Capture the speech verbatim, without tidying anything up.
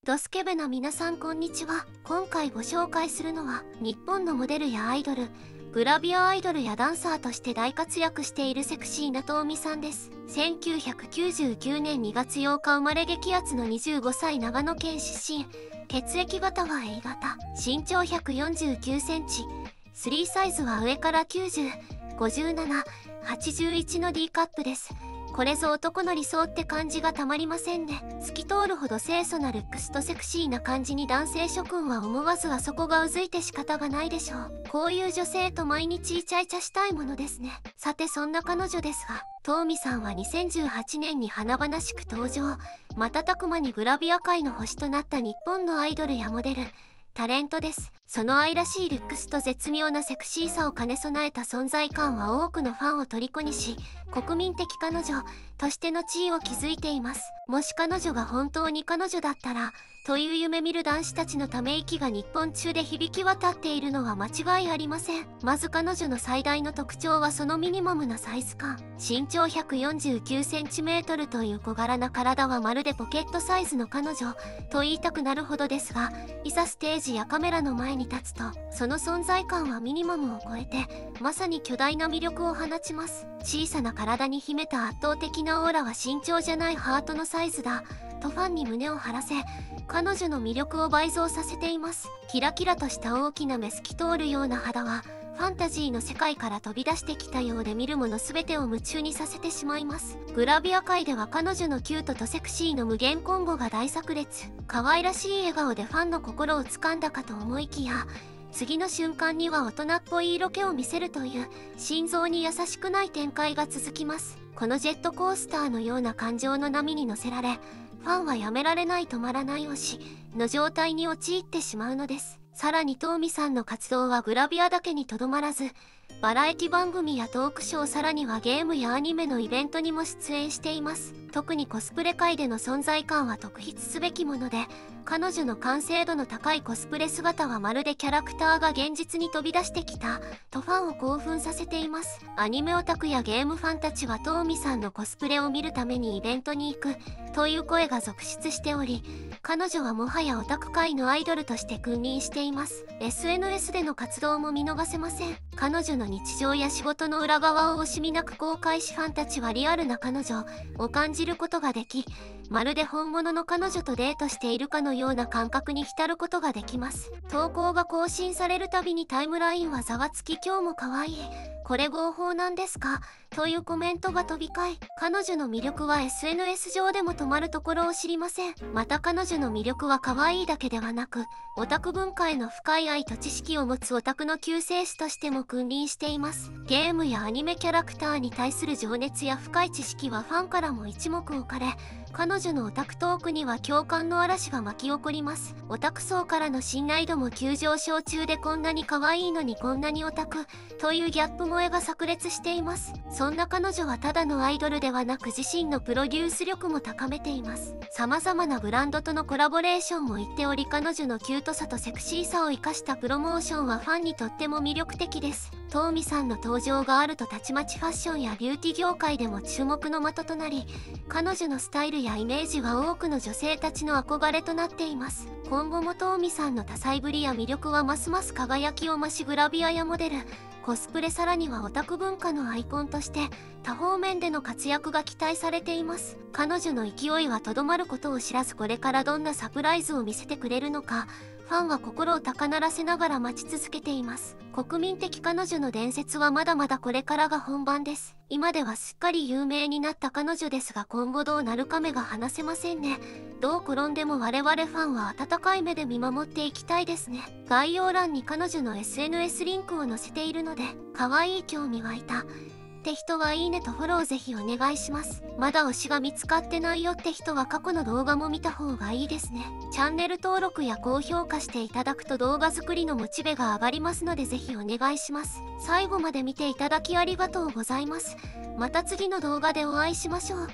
ドスケベな皆さんこんにちは。今回ご紹介するのは日本のモデルやアイドル、グラビアアイドルやダンサーとして大活躍しているセクシーなトウミさんです。せんきゅうひゃくきゅうじゅうきゅうねんにがつようか生まれ、激アツのにじゅうごさい、長野県出身。血液型は エー 型、身長ひゃくよんじゅうきゅうセンチ、スリーサイズは上からきゅうじゅう、ごじゅうなな、はちじゅういちの D カップです。これぞ男の理想って感じがたまりませんね。透き通るほど清楚なルックスとセクシーな感じに男性諸君は思わずあそこがうずいて仕方がないでしょう。こういう女性と毎日イチャイチャしたいものですね。さてそんな彼女ですが、トウミさんはにせんじゅうはちねんに華々しく登場。瞬く間にグラビア界の星となった日本のアイドルやモデル、タレントです。その愛らしいルックスと絶妙なセクシーさを兼ね備えた存在感は多くのファンを虜にし、国民的彼女としての地位を築いています。もし彼女が本当に彼女だったらという夢見る男子たちのため息が日本中で響き渡っているのは間違いありません。まず彼女の最大の特徴はそのミニマムなサイズ感。身長 ひゃくよんじゅうきゅうセンチメートル という小柄な体はまるでポケットサイズの彼女と言いたくなるほどですが、いざステージやカメラの前に立つとその存在感はミニマムを超えてまさに巨大な魅力を放ちます。小さな体に秘めた圧倒的なオーラは身長じゃないハートのサイズだとファンに胸を張らせ、彼女の魅力を倍増させています。キラキラとした大きな目透き通るような肌はファンタジーの世界から飛び出してきたようで見るもの全てを夢中にさせてしまいます。グラビア界では彼女のキュートとセクシーの無限コンボが大炸裂。可愛らしい笑顔でファンの心を掴んだかと思いきや、次の瞬間には大人っぽい色気を見せるという心臓に優しくない展開が続きます。このジェットコースターのような感情の波に乗せられ、ファンはやめられない止まらない推しの状態に陥ってしまうのです。さらにトウミさんの活動はグラビアだけにとどまらず、バラエティ番組やトークショー、さらにはゲームやアニメのイベントにも出演しています。特にコスプレ界での存在感は特筆すべきもので、彼女の完成度の高いコスプレ姿はまるでキャラクターが現実に飛び出してきたとファンを興奮させています。アニメオタクやゲームファンたちはトウミさんのコスプレを見るためにイベントに行くという声が続出しており、彼女はもはやオタク界のアイドルとして君臨しています。 エスエヌエス での活動も見逃せません。彼女の日常や仕事の裏側を惜しみなく公開し、ファンたちはリアルな彼女を感じることができ、まるで本物の彼女とデートしているかのような感覚に浸ることができます。投稿が更新されるたびにタイムラインはざわつき、今日も可愛い、これ合法なんですかというコメントが飛び交い、彼女の魅力は エスエヌエス 上でも止まるところを知りません。また彼女の魅力は可愛いだけではなく、オタク文化への深い愛と知識を持つオタクの救世主としても君臨しています。ゲームやアニメキャラクターに対する情熱や深い知識はファンからも一目置かれ、彼女のオタクトークには共感の嵐が巻き起こります。オタク層からの信頼度も急上昇中で、こんなに可愛いのにこんなにオタクというギャップ萌えが炸裂しています。そんな彼女はただのアイドルではなく、自身のプロデュース力も高めています。様々なブランドとのコラボレーションも行っており、彼女のキュートさとセクシーさを生かしたプロモーションはファンにとっても魅力的です。トウミさんの登場があるとたちまちファッションやビューティ業界でも注目の的となり、彼女のスタイルやイメージは多くの女性たちの憧れとなっています。今後もトウミさんの多彩ぶりや魅力はますます輝きを増し、グラビアやモデル、コスプレ、さらにはオタク文化のアイコンとして多方面での活躍が期待されています。彼女の勢いはとどまることを知らず、これからどんなサプライズを見せてくれるのか、ファンは心を高鳴らせながら待ち続けています。国民的彼女の伝説はまだまだこれからが本番です。今ではすっかり有名になった彼女ですが、今後どうなるか目が離せませんね。どう転んでも我々ファンは温かい目で見守っていきたいですね。概要欄に彼女の エスエヌエス リンクを載せているので、可愛い、興味湧いたって人はいいねとフォローぜひお願いします。まだ推しが見つかってないよって人は過去の動画も見た方がいいですね。チャンネル登録や高評価していただくと動画作りのモチベが上がりますのでぜひお願いします。最後まで見ていただきありがとうございます。また次の動画でお会いしましょう。